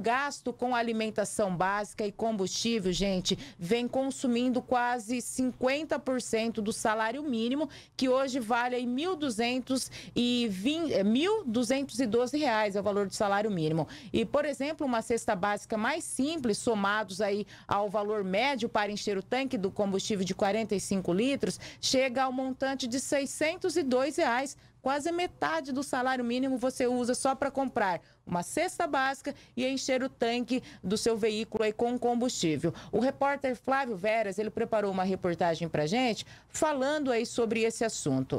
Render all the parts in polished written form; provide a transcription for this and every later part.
gasto com alimentação básica e combustível, gente, vem consumindo quase 50% do salário mínimo, que hoje vale aí R$ 1.212 é o valor do salário mínimo. E, por exemplo, uma cesta básica mais simples, somados aí ao valor médio para encher o tanque do combustível de 45 litros, chega ao montante de R$ 602. Quase a metade do salário mínimo você usa só para comprar uma cesta básica e encher o tanque do seu veículo aí com combustível. O repórter Flávio Veras, ele preparou uma reportagem para gente falando aí sobre esse assunto.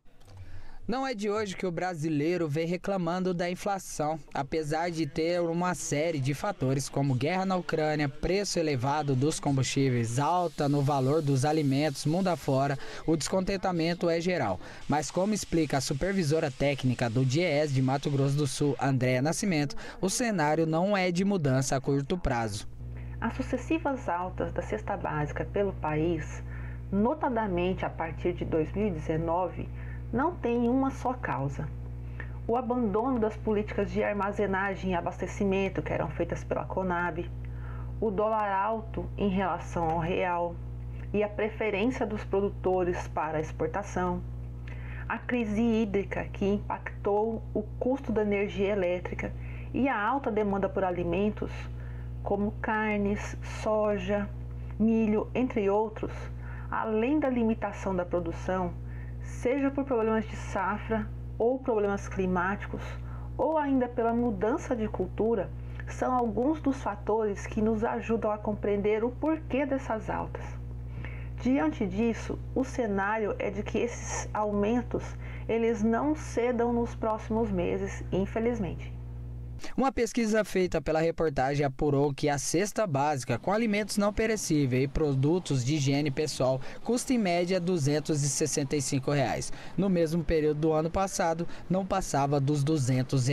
Não é de hoje que o brasileiro vem reclamando da inflação, apesar de ter uma série de fatores como guerra na Ucrânia, preço elevado dos combustíveis, alta no valor dos alimentos, mundo afora, o descontentamento é geral. Mas como explica a supervisora técnica do DIEESE de Mato Grosso do Sul, Andréa Nascimento, o cenário não é de mudança a curto prazo. As sucessivas altas da cesta básica pelo país, notadamente a partir de 2019, não tem uma só causa. O abandono das políticas de armazenagem e abastecimento que eram feitas pela Conab, o dólar alto em relação ao real e a preferência dos produtores para a exportação, a crise hídrica que impactou o custo da energia elétrica e a alta demanda por alimentos como carnes, soja, milho, entre outros, além da limitação da produção, seja por problemas de safra ou problemas climáticos, ou ainda pela mudança de cultura, são alguns dos fatores que nos ajudam a compreender o porquê dessas altas. Diante disso, o cenário é de que esses aumentos eles não cedam nos próximos meses, infelizmente. Uma pesquisa feita pela reportagem apurou que a cesta básica com alimentos não perecíveis e produtos de higiene pessoal custa em média R$ 265. No mesmo período do ano passado, não passava dos R$ 200.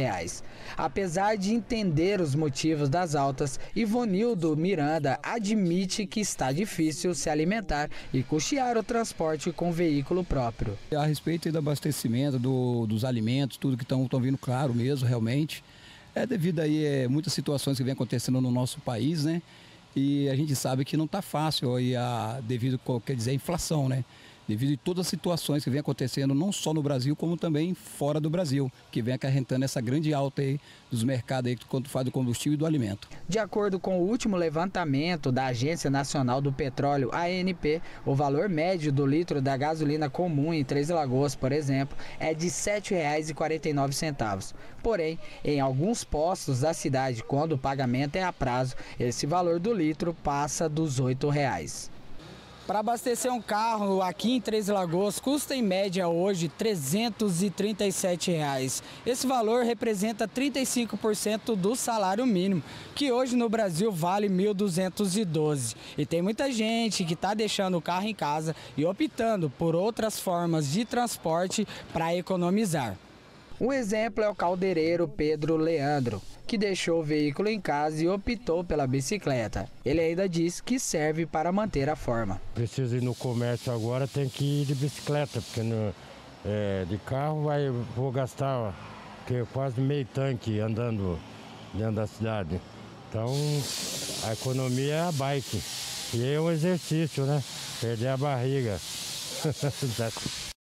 Apesar de entender os motivos das altas, Ivonildo Miranda admite que está difícil se alimentar e custear o transporte com veículo próprio. A respeito do abastecimento dos alimentos, tudo que estão vindo claro mesmo, realmente. É devido aí muitas situações que vem acontecendo no nosso país, né? E a gente sabe que não está fácil aí devido, quer dizer, à inflação, né? Devido a todas as situações que vem acontecendo não só no Brasil, como também fora do Brasil, que vem acarretando essa grande alta aí dos mercados aí quanto faz do combustível e do alimento. De acordo com o último levantamento da Agência Nacional do Petróleo, ANP, o valor médio do litro da gasolina comum em Três Lagoas, por exemplo, é de R$ 7,49. Porém, em alguns postos da cidade, quando o pagamento é a prazo, esse valor do litro passa dos R$ 8. Para abastecer um carro aqui em Três Lagoas custa em média hoje R$ 337. Esse valor representa 35% do salário mínimo, que hoje no Brasil vale R$ 1.212. E tem muita gente que está deixando o carro em casa e optando por outras formas de transporte para economizar. Um exemplo é o caldeireiro Pedro Leandro, que deixou o veículo em casa e optou pela bicicleta. Ele ainda diz que serve para manter a forma. Preciso ir no comércio agora, tem que ir de bicicleta, porque de carro vou gastar quase meio tanque andando dentro da cidade. Então a economia é a bike. E é um exercício, né? Perder a barriga.